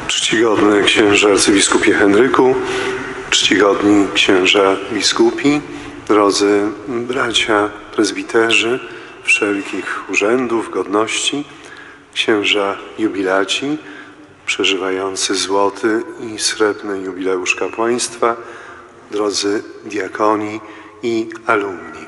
Czcigodny księże arcybiskupie Henryku, czcigodni księża biskupi, drodzy bracia prezbiterzy wszelkich urzędów, godności, księża jubilaci, przeżywający złoty i srebrny jubileusz kapłaństwa, drodzy diakoni i alumni.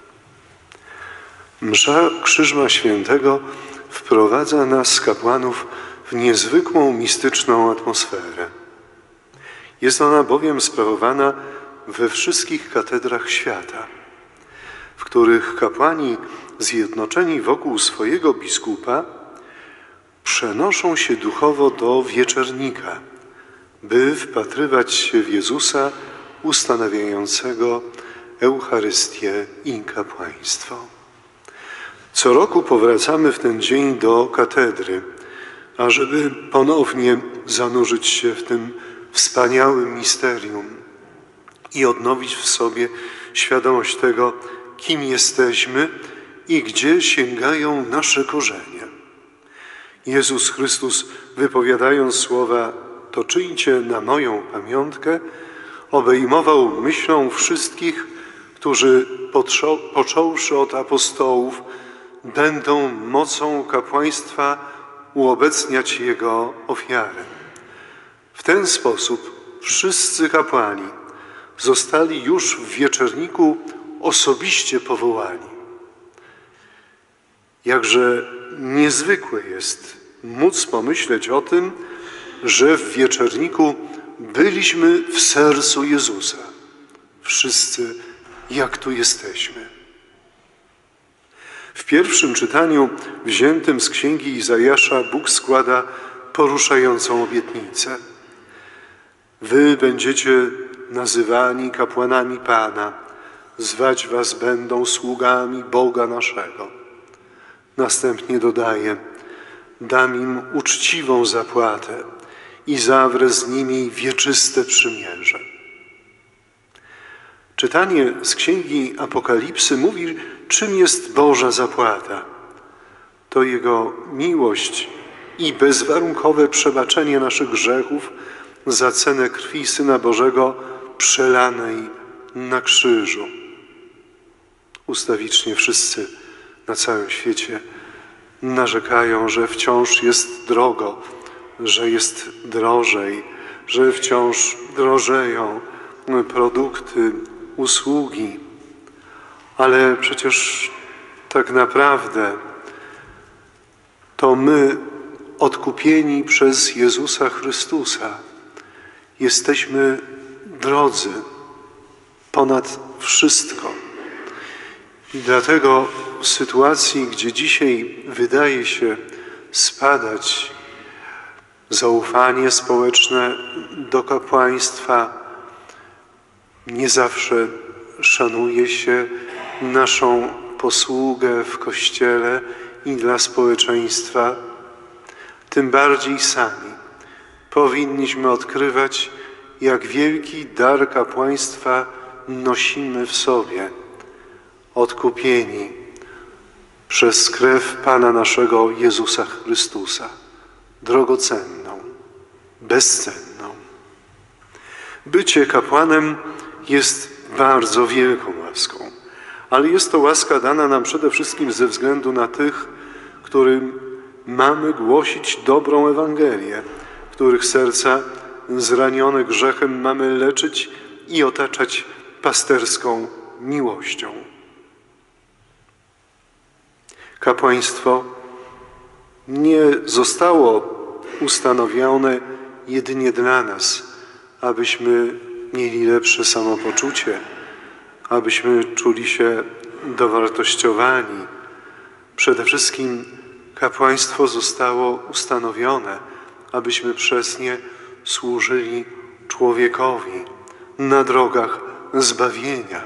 Msza Krzyżma Świętego wprowadza nas, kapłanów, w niezwykłą, mistyczną atmosferę. Jest ona bowiem sprawowana we wszystkich katedrach świata, w których kapłani zjednoczeni wokół swojego biskupa przenoszą się duchowo do wieczernika, by wpatrywać się w Jezusa ustanawiającego Eucharystię i kapłaństwo. Co roku powracamy w ten dzień do katedry, ażeby ponownie zanurzyć się w tym wspaniałym misterium i odnowić w sobie świadomość tego, kim jesteśmy i gdzie sięgają nasze korzenie. Jezus Chrystus, wypowiadając słowa „to czyńcie na moją pamiątkę”, obejmował myślą wszystkich, którzy począwszy od apostołów, będą mocą kapłaństwa uobecniać Jego ofiarę. W ten sposób wszyscy kapłani zostali już w wieczerniku osobiście powołani. Jakże niezwykłe jest móc pomyśleć o tym, że w wieczerniku byliśmy w sercu Jezusa. Wszyscy, jak tu jesteśmy. W pierwszym czytaniu wziętym z księgi Izajasza Bóg składa poruszającą obietnicę. Wy będziecie nazywani kapłanami Pana, zwać was będą sługami Boga naszego. Następnie dodaje: dam im uczciwą zapłatę i zawrę z nimi wieczyste przymierze. Czytanie z księgi Apokalipsy mówi, czym jest Boża zapłata. To Jego miłość i bezwarunkowe przebaczenie naszych grzechów za cenę krwi Syna Bożego przelanej na krzyżu. Ustawicznie wszyscy na całym świecie narzekają, że wciąż jest drogo, że jest drożej, że wciąż drożeją produkty, usługi. Ale przecież tak naprawdę to my, odkupieni przez Jezusa Chrystusa, jesteśmy drodzy ponad wszystko. I dlatego w sytuacji, gdzie dzisiaj wydaje się spadać zaufanie społeczne do kapłaństwa, nie zawsze szanuje się naszą posługę w Kościele i dla społeczeństwa, tym bardziej sami powinniśmy odkrywać, jak wielki dar kapłaństwa nosimy w sobie, odkupieni przez krew Pana naszego Jezusa Chrystusa, drogocenną, bezcenną. Bycie kapłanem jest bardzo wielką łaską, ale jest to łaska dana nam przede wszystkim ze względu na tych, którym mamy głosić dobrą Ewangelię, których serca zranione grzechem mamy leczyć i otaczać pasterską miłością. Kapłaństwo nie zostało ustanowione jedynie dla nas, abyśmy mieli lepsze samopoczucie, abyśmy czuli się dowartościowani. Przede wszystkim kapłaństwo zostało ustanowione, abyśmy przez nie służyli człowiekowi na drogach zbawienia.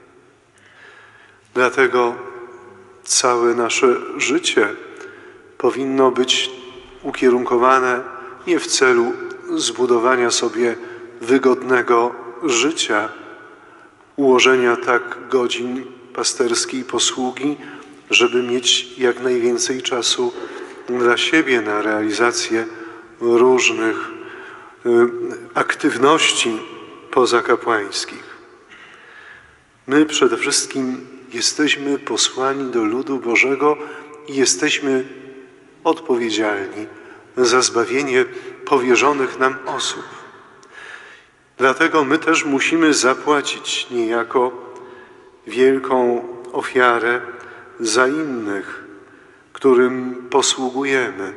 Dlatego całe nasze życie powinno być ukierunkowane nie w celu zbudowania sobie wygodnego życia, ułożenia tak godzin pasterskiej posługi, żeby mieć jak najwięcej czasu dla siebie na realizację różnych aktywności pozakapłańskich. My przede wszystkim jesteśmy posłani do ludu Bożego i jesteśmy odpowiedzialni za zbawienie powierzonych nam osób. Dlatego my też musimy zapłacić niejako wielką ofiarę za innych, którym posługujemy.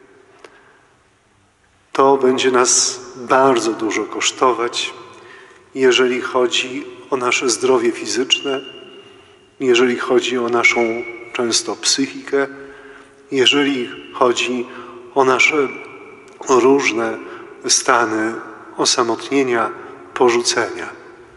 To będzie nas bardzo dużo kosztować, jeżeli chodzi o nasze zdrowie fizyczne, jeżeli chodzi o naszą często psychikę, jeżeli chodzi o nasze różne stany osamotnienia, porzucenia.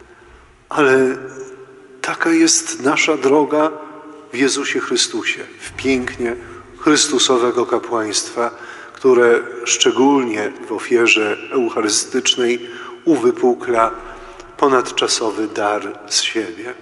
Ale taka jest nasza droga w Jezusie Chrystusie, w pięknie Chrystusowego kapłaństwa, które szczególnie w ofierze eucharystycznej uwypukla ponadczasowy dar z siebie.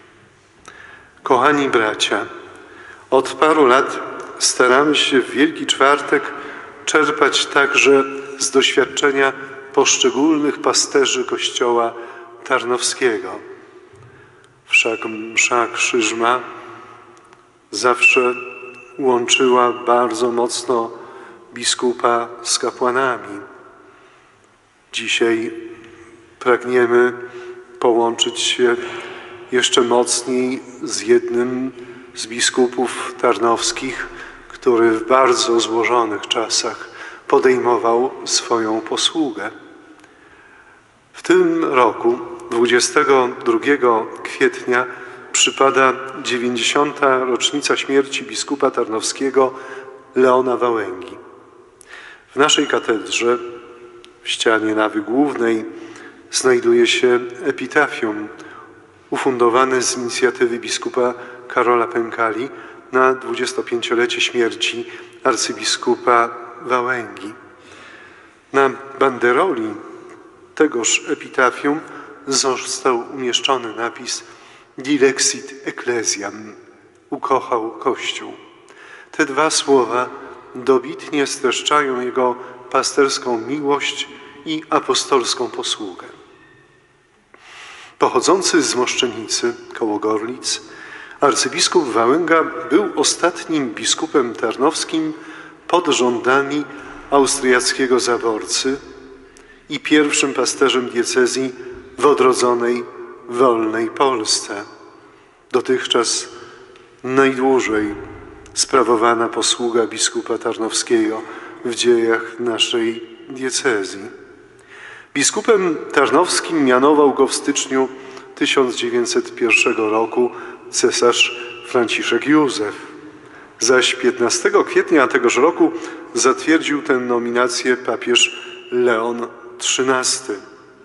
Kochani bracia, od paru lat staramy się w Wielki Czwartek czerpać także z doświadczenia poszczególnych pasterzy Kościoła Tarnowskiego. Wszak msza Krzyżma zawsze łączyła bardzo mocno biskupa z kapłanami. Dzisiaj pragniemy połączyć się jeszcze mocniej z jednym z biskupów tarnowskich, który w bardzo złożonych czasach podejmował swoją posługę. W tym roku, 22 kwietnia, przypada 90. rocznica śmierci biskupa tarnowskiego Leona Wałęgi. W naszej katedrze, w ścianie nawy głównej, znajduje się epitafium ufundowane z inicjatywy biskupa Karola Pękali na 25-lecie śmierci arcybiskupa Wałęgi. Na banderoli tegoż epitafium został umieszczony napis Dilexit Ecclesiam, ukochał Kościół. Te dwa słowa dobitnie streszczają jego pasterską miłość i apostolską posługę. Pochodzący z Moszczenicy koło Gorlic, arcybiskup Wałęga był ostatnim biskupem tarnowskim pod rządami austriackiego zaborcy i pierwszym pasterzem diecezji w odrodzonej, wolnej Polsce. Dotychczas najdłużej sprawowana posługa biskupa tarnowskiego w dziejach naszej diecezji. Biskupem tarnowskim mianował go w styczniu 1901 roku cesarz Franciszek Józef. Zaś 15 kwietnia tegoż roku zatwierdził tę nominację papież Leon XIII.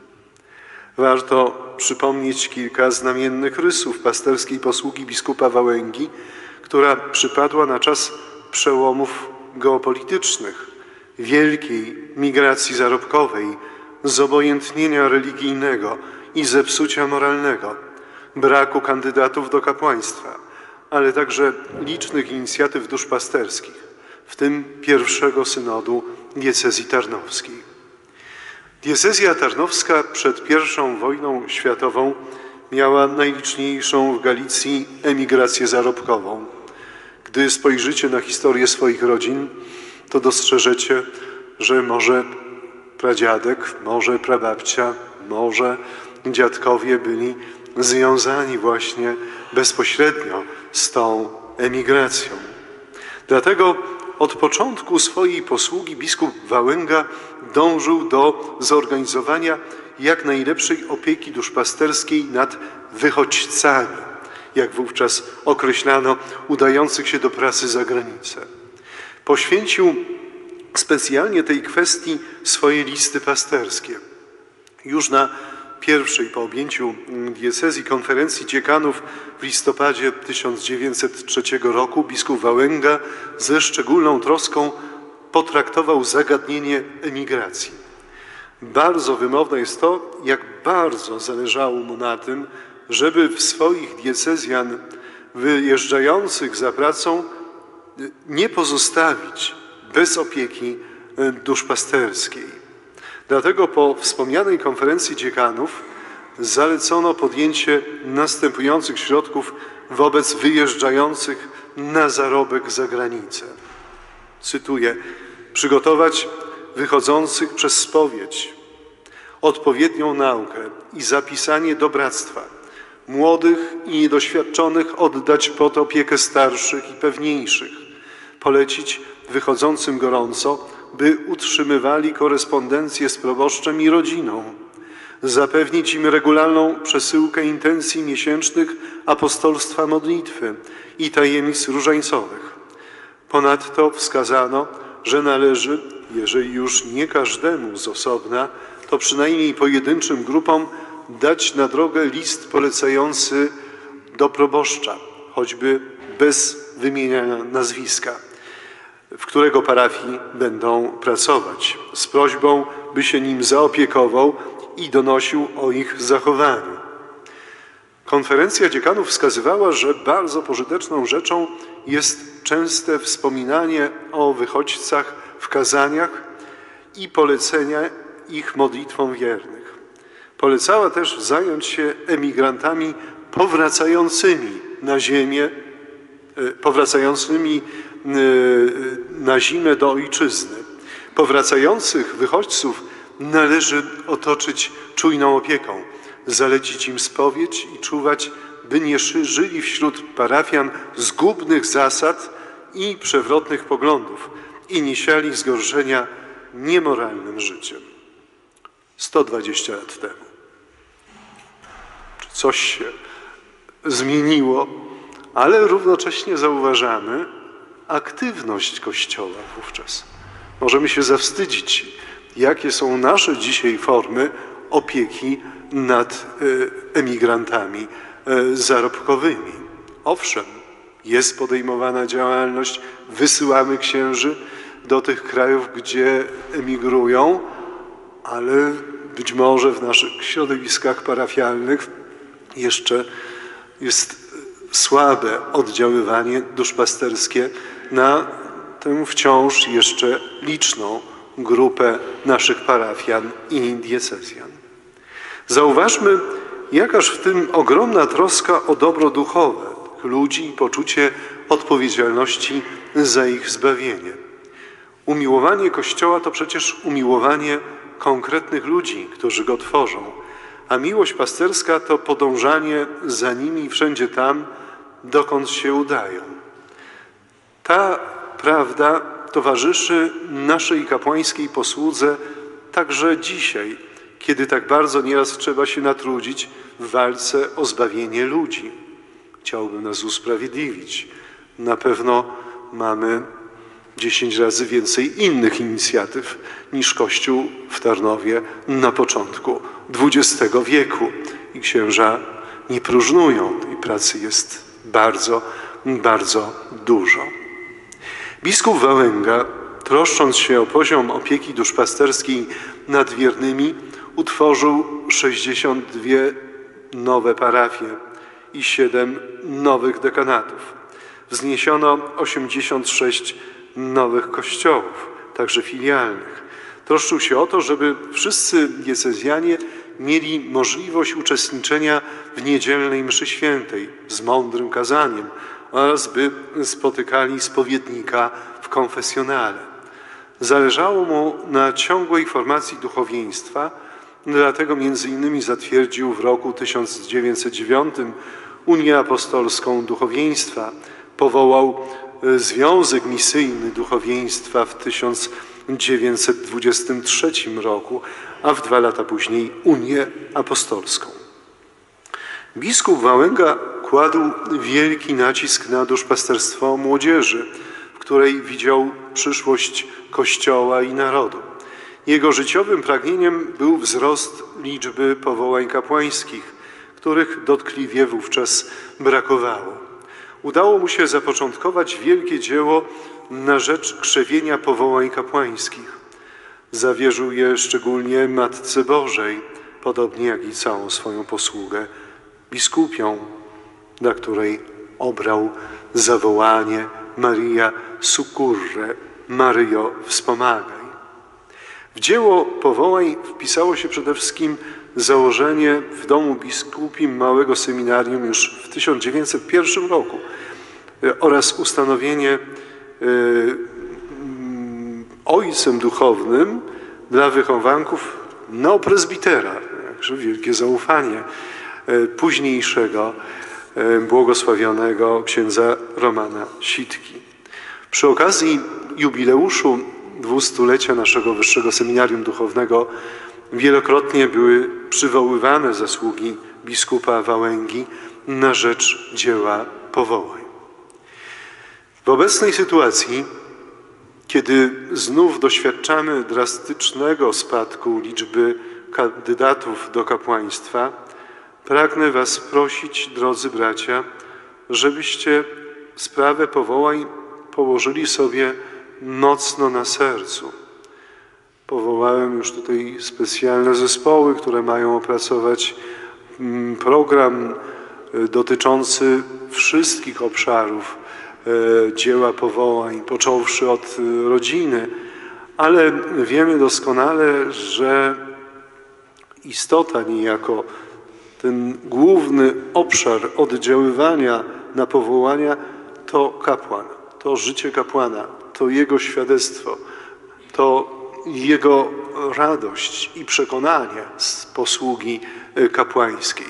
Warto przypomnieć kilka znamiennych rysów pasterskiej posługi biskupa Wałęgi, która przypadła na czas przełomów geopolitycznych, wielkiej migracji zarobkowej, zobojętnienia religijnego i zepsucia moralnego, braku kandydatów do kapłaństwa, ale także licznych inicjatyw duszpasterskich, w tym pierwszego synodu diecezji tarnowskiej. Diecezja tarnowska przed I wojną światową miała najliczniejszą w Galicji emigrację zarobkową. Gdy spojrzycie na historię swoich rodzin, to dostrzeżecie, że może pradziadek, może prababcia, może dziadkowie byli związani właśnie bezpośrednio z tą emigracją. Dlatego od początku swojej posługi biskup Wałęga dążył do zorganizowania jak najlepszej opieki duszpasterskiej nad wychodźcami, jak wówczas określano udających się do pracy za granicę. Poświęcił specjalnie tej kwestii swoje listy pasterskie. Już na pierwszej po objęciu diecezji konferencji dziekanów w listopadzie 1903 roku biskup Wałęga ze szczególną troską potraktował zagadnienie emigracji. Bardzo wymowne jest to, jak bardzo zależało mu na tym, żeby w swoich diecezjan wyjeżdżających za pracą nie pozostawić bez opieki duszpasterskiej. Dlatego po wspomnianej konferencji dziekanów zalecono podjęcie następujących środków wobec wyjeżdżających na zarobek za granicę. Cytuję: przygotować wychodzących przez spowiedź, odpowiednią naukę i zapisanie do bractwa, młodych i niedoświadczonych oddać pod opiekę starszych i pewniejszych, polecić wychodzącym gorąco, by utrzymywali korespondencję z proboszczem i rodziną, zapewnić im regularną przesyłkę intencji miesięcznych apostolstwa modlitwy i tajemnic różańcowych. Ponadto wskazano, że należy, jeżeli już nie każdemu z osobna, to przynajmniej pojedynczym grupom dać na drogę list polecający do proboszcza, choćby bez wymieniania nazwiska, w którego parafii będą pracować, z prośbą, by się nim zaopiekował i donosił o ich zachowaniu. Konferencja dziekanów wskazywała, że bardzo pożyteczną rzeczą jest częste wspominanie o wychodźcach w kazaniach i polecenia ich modlitwom wiernych. Polecała też zająć się emigrantami powracającymi na ziemię, powracającymi na zimę do ojczyzny. Powracających wychodźców należy otoczyć czujną opieką, zalecić im spowiedź i czuwać, by nie żyli wśród parafian zgubnych zasad i przewrotnych poglądów i nie siali zgorszenia niemoralnym życiem. 120 lat temu. Czy coś się zmieniło, ale równocześnie zauważamy aktywność Kościoła wówczas. Możemy się zawstydzić, jakie są nasze dzisiaj formy opieki nad emigrantami zarobkowymi. Owszem, jest podejmowana działalność, wysyłamy księży do tych krajów, gdzie emigrują, ale być może w naszych środowiskach parafialnych jeszcze jest słabe oddziaływanie duszpasterskie na tę wciąż jeszcze liczną grupę naszych parafian i diecezjan. Zauważmy, jakaż w tym ogromna troska o dobro duchowe ludzi i poczucie odpowiedzialności za ich zbawienie. Umiłowanie Kościoła to przecież umiłowanie konkretnych ludzi, którzy go tworzą, a miłość pasterska to podążanie za nimi wszędzie tam, dokąd się udają. Ta prawda towarzyszy naszej kapłańskiej posłudze także dzisiaj, kiedy tak bardzo nieraz trzeba się natrudzić w walce o zbawienie ludzi. Chciałbym nas usprawiedliwić. Na pewno mamy 10 razy więcej innych inicjatyw niż Kościół w Tarnowie na początku XX wieku. I księża nie próżnują. Tej pracy jest bardzo, bardzo dużo. Biskup Wałęga, troszcząc się o poziom opieki duszpasterskiej nad wiernymi, utworzył 62 nowe parafie i 7 nowych dekanatów. Wzniesiono 86 nowych kościołów, także filialnych. Troszczył się o to, żeby wszyscy diecezjanie mieli możliwość uczestniczenia w niedzielnej mszy świętej z mądrym kazaniem oraz by spotykali spowiednika w konfesjonale. Zależało mu na ciągłej formacji duchowieństwa, dlatego między innymi zatwierdził w roku 1909 Unię Apostolską Duchowieństwa, powołał Związek Misyjny Duchowieństwa w 1923 roku, a w 2 lata później Unię Apostolską. Biskup Wałęga kładł wielki nacisk na duszpasterstwo młodzieży, w której widział przyszłość Kościoła i narodu. Jego życiowym pragnieniem był wzrost liczby powołań kapłańskich, których dotkliwie wówczas brakowało. Udało mu się zapoczątkować wielkie dzieło na rzecz krzewienia powołań kapłańskich. Zawierzył je szczególnie Matce Bożej, podobnie jak i całą swoją posługę biskupią, dla której obrał zawołanie Maria succurre, Maryjo wspomagaj. W dzieło powołań wpisało się przede wszystkim założenie w domu biskupim małego seminarium już w 1901 roku oraz ustanowienie ojcem duchownym dla wychowanków neoprezbitera, jakże wielkie zaufanie późniejszego błogosławionego księdza Romana Sitki. Przy okazji jubileuszu 200-lecia naszego Wyższego Seminarium Duchownego wielokrotnie były przywoływane zasługi biskupa Wałęgi na rzecz dzieła powołań. W obecnej sytuacji, kiedy znów doświadczamy drastycznego spadku liczby kandydatów do kapłaństwa, pragnę was prosić, drodzy bracia, żebyście sprawę powołań położyli sobie mocno na sercu. Powołałem już tutaj specjalne zespoły, które mają opracować program dotyczący wszystkich obszarów dzieła powołań, począwszy od rodziny, ale wiemy doskonale, że istota niejako, ten główny obszar oddziaływania na powołania to kapłan, to życie kapłana, to jego świadectwo, to jego radość i przekonanie z posługi kapłańskiej.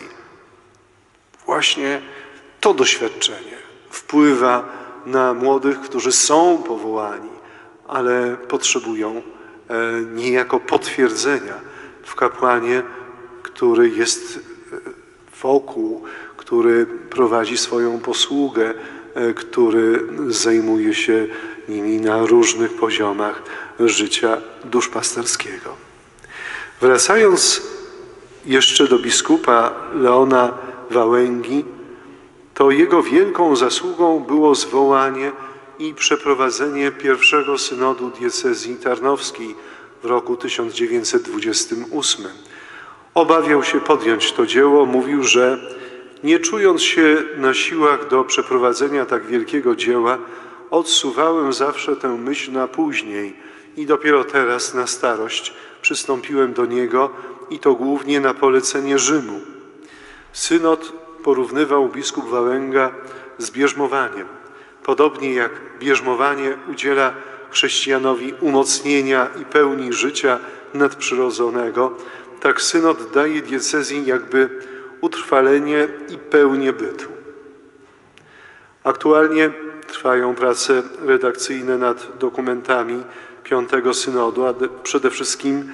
Właśnie to doświadczenie wpływa na młodych, którzy są powołani, ale potrzebują niejako potwierdzenia w kapłanie, który jest wokół, który prowadzi swoją posługę, który zajmuje się nimi na różnych poziomach życia duszpasterskiego. Wracając jeszcze do biskupa Leona Wałęgi, to jego wielką zasługą było zwołanie i przeprowadzenie pierwszego synodu diecezji tarnowskiej w roku 1928. Obawiał się podjąć to dzieło, mówił, że nie czując się na siłach do przeprowadzenia tak wielkiego dzieła, odsuwałem zawsze tę myśl na później i dopiero teraz na starość przystąpiłem do niego i to głównie na polecenie Rzymu. Synod porównywał biskup Wałęga z bierzmowaniem. Podobnie jak bierzmowanie udziela chrześcijanowi umocnienia i pełni życia nadprzyrodzonego, tak synod daje diecezji jakby utrwalenie i pełnię bytu. Aktualnie trwają prace redakcyjne nad dokumentami Piątego Synodu, a przede wszystkim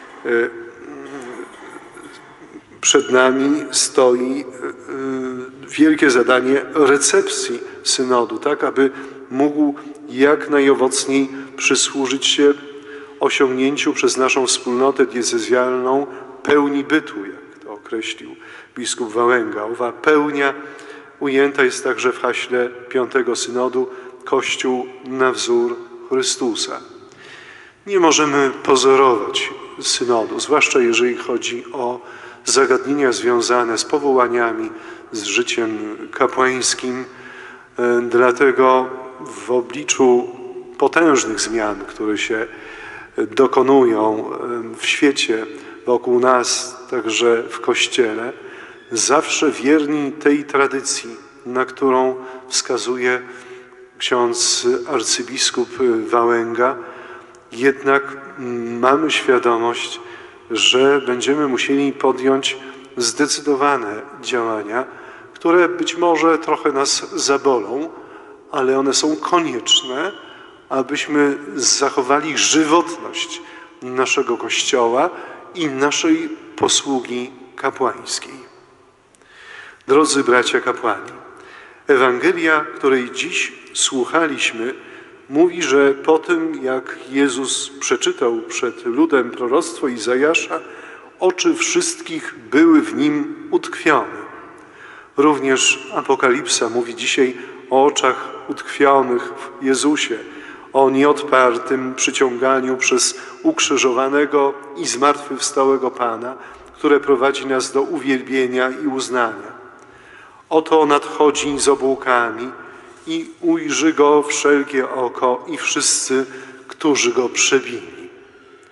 przed nami stoi wielkie zadanie recepcji synodu, tak aby mógł jak najowocniej przysłużyć się osiągnięciu przez naszą wspólnotę diecezjalną pełni bytu, jak to określił biskup Wałęga. Owa pełnia ujęta jest także w haśle Piątego Synodu Kościół na wzór Chrystusa. Nie możemy pozorować synodu, zwłaszcza jeżeli chodzi o zagadnienia związane z powołaniami, z życiem kapłańskim. Dlatego w obliczu potężnych zmian, które się dokonują w świecie, wokół nas, także w Kościele, zawsze wierni tej tradycji, na którą wskazuje ksiądz arcybiskup Wałęga, jednak mamy świadomość, że będziemy musieli podjąć zdecydowane działania, które być może trochę nas zabolą, ale one są konieczne, abyśmy zachowali żywotność naszego Kościoła i naszej posługi kapłańskiej. Drodzy bracia kapłani, Ewangelia, której dziś słuchaliśmy, mówi, że po tym, jak Jezus przeczytał przed ludem proroctwo Izajasza, oczy wszystkich były w nim utkwione. Również Apokalipsa mówi dzisiaj o oczach utkwionych w Jezusie, o nieodpartym przyciąganiu przez ukrzyżowanego i zmartwychwstałego Pana, które prowadzi nas do uwielbienia i uznania. Oto nadchodzi z obłokami i ujrzy Go wszelkie oko i wszyscy, którzy Go przebili.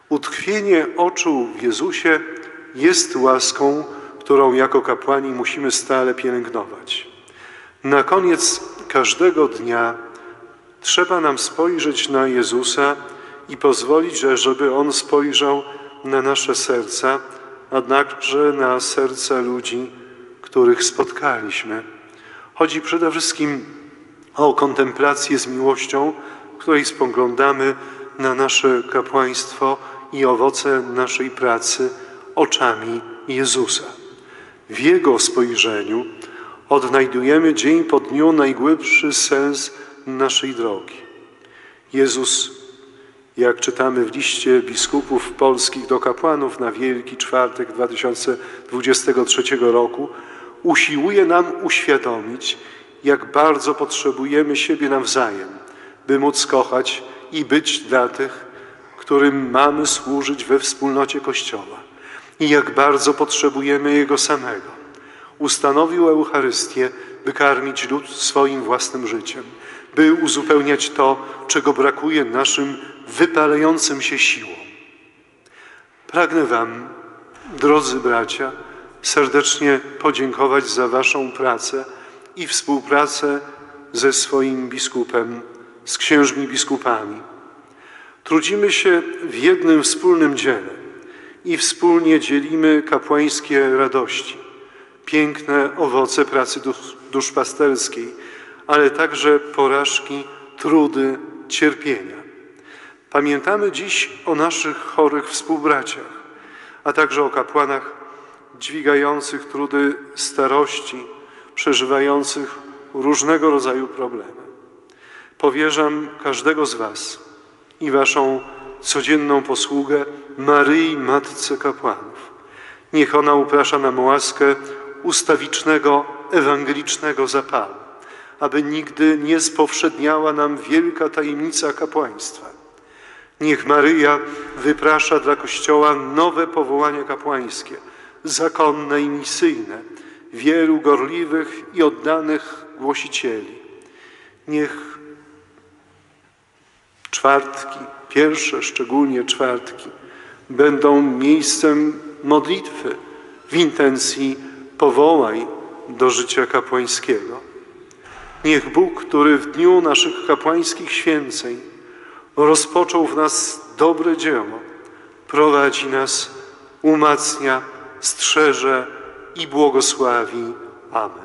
Utkwienie oczu w Jezusie jest łaską, którą jako kapłani musimy stale pielęgnować. Na koniec każdego dnia trzeba nam spojrzeć na Jezusa i pozwolić, żeby On spojrzał na nasze serca, a także na serca ludzi, których spotkaliśmy. Chodzi przede wszystkim o kontemplację z miłością, w której spoglądamy na nasze kapłaństwo i owoce naszej pracy oczami Jezusa. W Jego spojrzeniu odnajdujemy dzień po dniu najgłębszy sens naszej drogi. Jezus, jak czytamy w liście biskupów polskich do kapłanów na Wielki Czwartek 2023 roku, usiłuje nam uświadomić, jak bardzo potrzebujemy siebie nawzajem, by móc kochać i być dla tych, którym mamy służyć we wspólnocie Kościoła. I jak bardzo potrzebujemy Jego samego. Ustanowił Eucharystię, by karmić lud swoim własnym życiem, by uzupełniać to, czego brakuje naszym wypalającym się siłom. Pragnę Wam, drodzy bracia, serdecznie podziękować za Waszą pracę i współpracę ze swoim biskupem, z księżmi biskupami. Trudzimy się w jednym wspólnym dziele i wspólnie dzielimy kapłańskie radości, piękne owoce pracy duszpasterskiej, ale także porażki, trudy, cierpienia. Pamiętamy dziś o naszych chorych współbraciach, a także o kapłanach dźwigających trudy starości, przeżywających różnego rodzaju problemy. Powierzam każdego z Was i Waszą codzienną posługę Maryi, Matce Kapłanów. Niech ona uprasza nam łaskę ustawicznego, ewangelicznego zapału, aby nigdy nie spowszedniała nam wielka tajemnica kapłaństwa. Niech Maryja wyprasza dla Kościoła nowe powołania kapłańskie, zakonne i misyjne, wielu gorliwych i oddanych głosicieli. Niech czwartki, pierwsze szczególnie czwartki, będą miejscem modlitwy w intencji powołań do życia kapłańskiego. Niech Bóg, który w dniu naszych kapłańskich święceń rozpoczął w nas dobre dzieło, prowadzi nas, umacnia, strzeże i błogosławi. Amen.